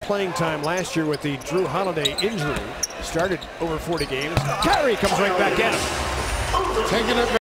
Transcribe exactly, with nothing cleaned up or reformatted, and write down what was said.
playing time last year with the Drew Holiday injury. Started over forty games. Kyrie comes right back at him. Taking it.